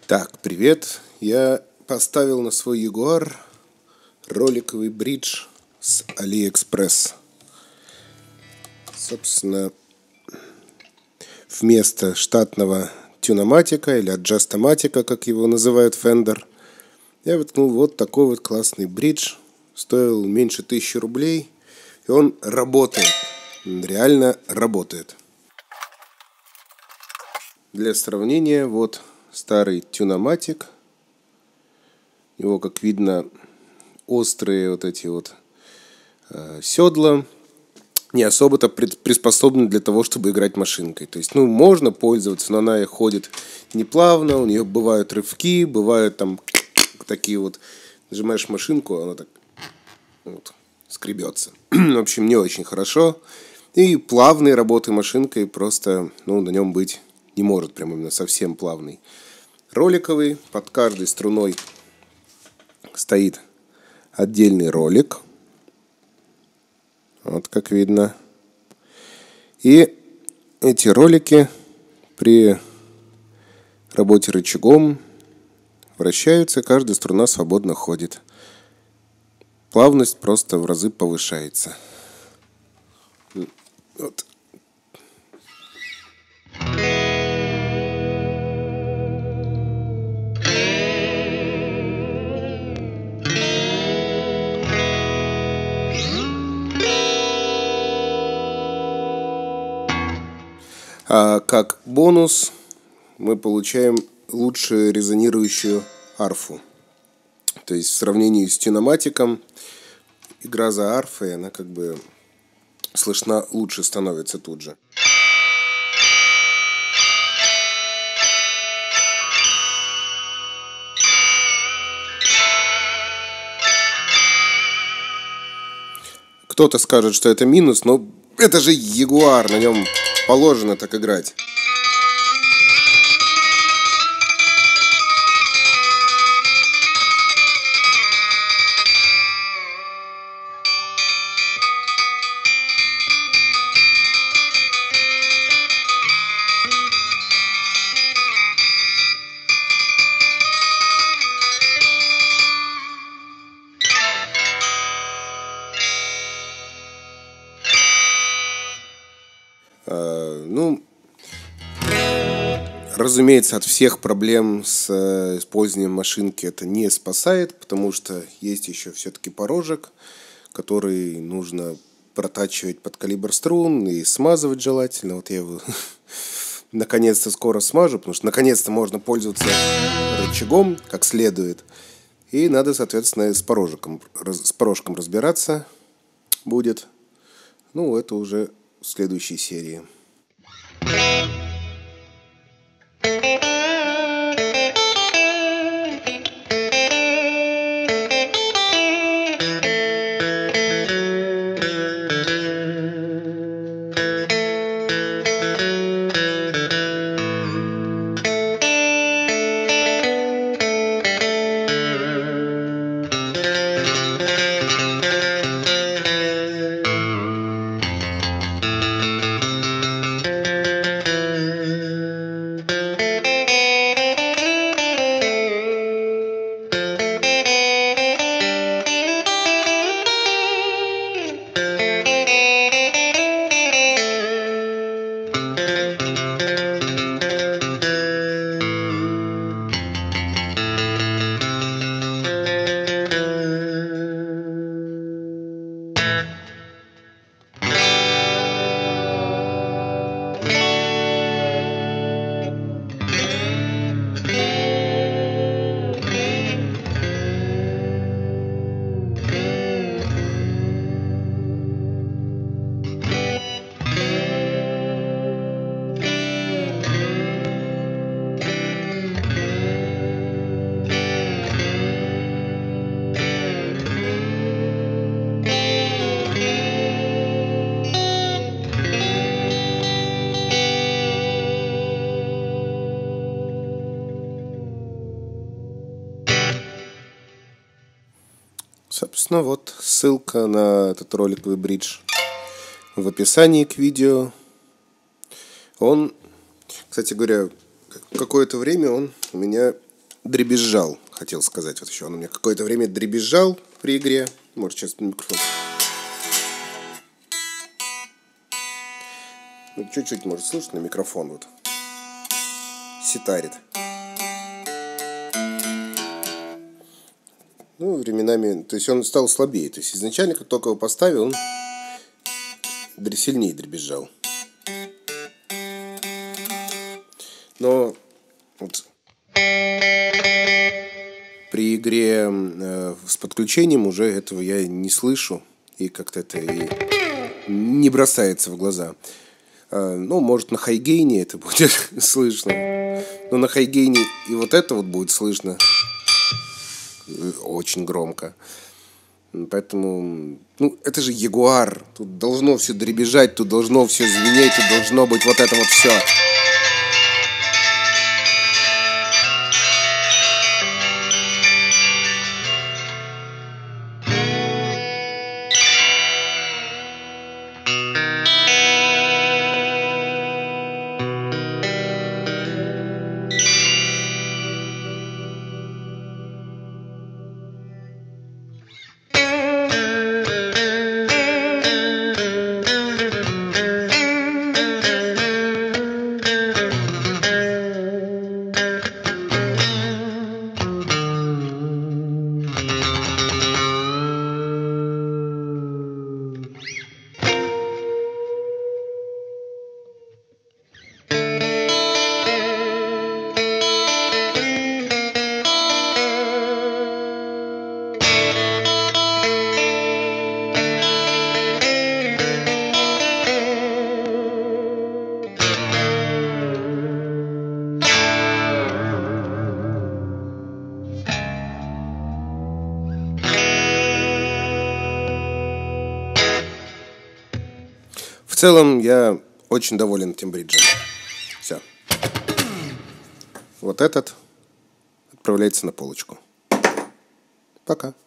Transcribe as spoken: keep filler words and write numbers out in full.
Так, привет. Я поставил на свой Ягуар роликовый бридж с AliExpress. Собственно, вместо штатного тюноматика или аджастоматика, как его называют Fender, я воткнул вот такой вот классный бридж. Стоил меньше тысячи рублей, и он работает. Он реально работает. Для сравнения, вот старый тюноматик. У него, как видно, острые вот эти вот э, седла. Не особо-то приспособлены для того, чтобы играть машинкой. То есть, ну, можно пользоваться, но она ходит неплавно. У нее бывают рывки, бывают там такие вот. Нажимаешь машинку, она так вот скребется. В общем, не очень хорошо. И плавной работы машинкой просто, ну, на нем быть не может, прям именно совсем плавный. Роликовый, под каждой струной стоит отдельный ролик. Вот как видно. И эти ролики при работе рычагом вращаются, каждая струна свободно ходит. Плавность просто в разы повышается. Вот. А как бонус мы получаем лучше резонирующую арфу. То есть в сравнении с тюноматиком игра за арфой, она как бы слышна лучше становится тут же. Кто-то скажет, что это минус, но это же Ягуар, на нем положено так играть. Ну, разумеется, от всех проблем с использованием машинки это не спасает, потому что есть еще все-таки порожек, который нужно протачивать под калибр струн и смазывать желательно. Вот я его наконец-то скоро смажу, потому что наконец-то можно пользоваться рычагом как следует. И надо, соответственно, с порожком, с порожком разбираться будет. Ну, это уже в следующей серии. Собственно, вот ссылка на этот роликовый бридж в описании к видео. Он, кстати говоря, какое-то время он у меня дребезжал, хотел сказать. Вот еще он у меня какое-то время дребезжал при игре. Может, сейчас микрофон. Ну, чуть-чуть, может, слышно микрофон вот. Ситарит. Ну, временами, то есть он стал слабее. То есть изначально, как только его поставил, он сильнее дребезжал. Но вот при игре э, с подключением уже этого я не слышу. И как-то это и не бросается в глаза. Э, ну, может, на хайгейне это будет слышно. Но на хайгейне и вот это вот будет слышно очень громко. Поэтому, ну, это же Ягуар. Тут должно все дребезжать, тут должно все звенеть, тут должно быть вот это вот все. В целом я очень доволен этим бриджем. Все. Вот этот отправляется на полочку. Пока.